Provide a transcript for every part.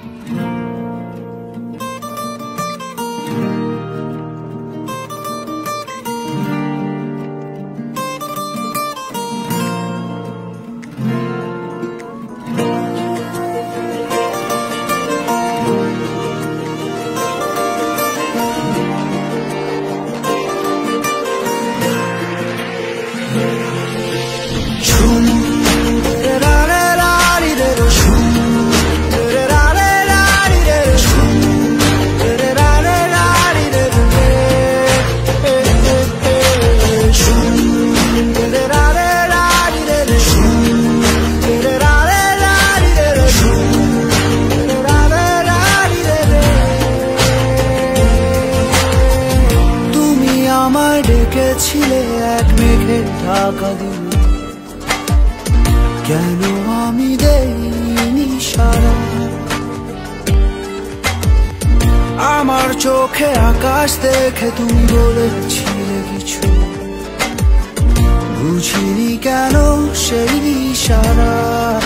ডেকেছিলে এক মেঘে ঢাকা দিল, কেন আমি দেইনি সাড়া? আমার চোখে আকাশ দেখে তুমি বলেছিলে কিছু, বুঝিনি কেন সেই ইশারা।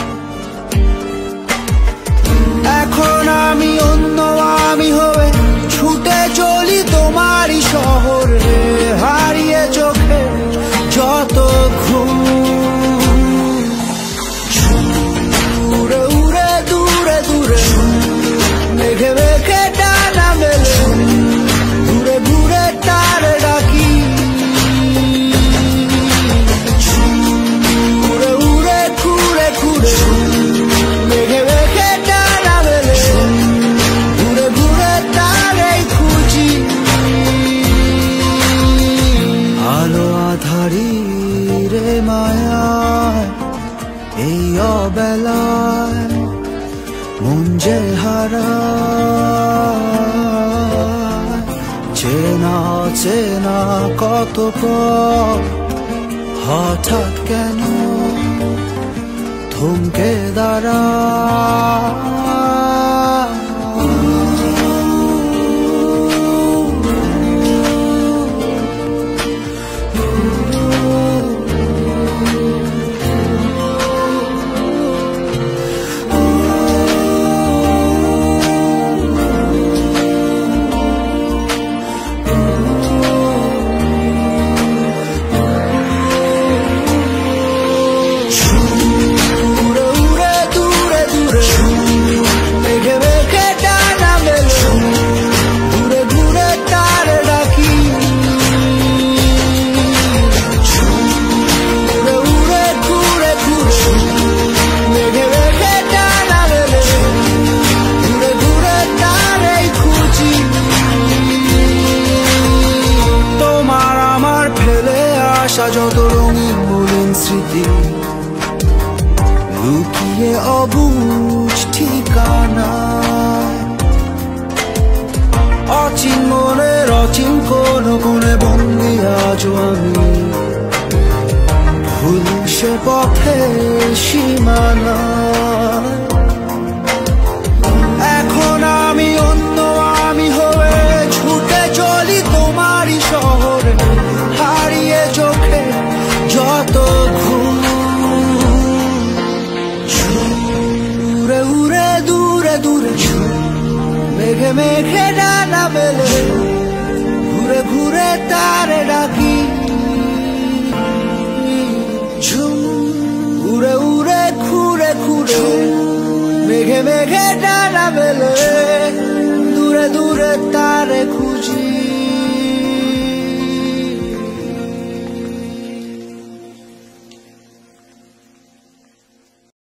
এখন আমি অন্য আমি হয়ে ছুটে চলি তোমারই শহরে, হারিয়ে চোখে যত ঘুম। উড়ে উড়ে দূরে দূরে মেঘে মেঘে ডানা মেলে, ঘুরে ঘুরে তার ডাকি। উড়ে উড়ে ঘুরে ঘুরে মেঘে মেঘে ডানা মেলে, ঘুরে ঘুরে তারাই খুঁজি। আলো আধারি রে মায়া এই অবেলায় মন যে হারায়, চেনা চেনা কত পথ হঠাৎ কেন থমকে দাঁড়ায়। যত রঙিন মলিন স্মৃতি লুকিয়ে অবুঝ ঠিকানা, অচিন মনের অচিন কোন কোণে বন্দি আজও আমি, ভুল সে পথে সীমানা। এখন আমি অন্য আমি হয়ে ছুটে চলি তোমারই শহরে, হারিয়ে চোখে যত ঘুম। উড়ে উড়ে দূরে দূরে মেঘে মেঘে ডানা মেলে, ঘুরে ঘুরে তারে ডাকি। উড়ে উড়ে ঘুরে ঘুরে মেঘে মেঘে ডানা মেলে, দূরে দূরে তারে খুঁজি।